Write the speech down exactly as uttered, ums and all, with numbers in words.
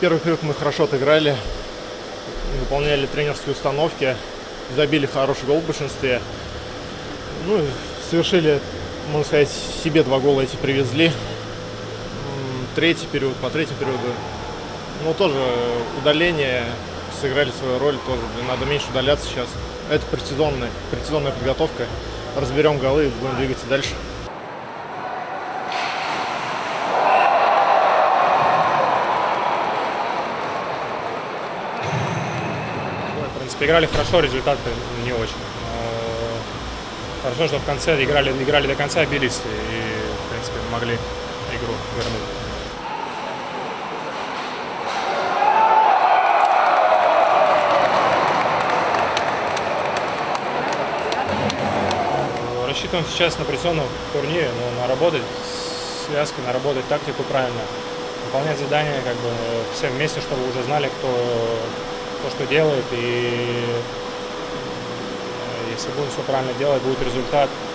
первый период мы хорошо отыграли, выполняли тренерские установки, забили хороший гол в большинстве. Ну, совершили, можно сказать, себе два гола эти привезли. Третий период, по третьему периоду, ну, тоже удаление, сыграли свою роль, тоже надо меньше удаляться сейчас. Это предсезонная, предсезонная подготовка. Разберем голы и будем двигаться дальше. В принципе, играли хорошо, результаты не очень. Но хорошо, что в конце играли, играли до конца, бились и, в принципе, могли игру вернуть. Рассчитываем сейчас на напряженном турнире, но наработать связки, наработать тактику правильно, выполнять задания как бы все вместе, чтобы уже знали, кто, кто что делает, и если будем все правильно делать, будет результат.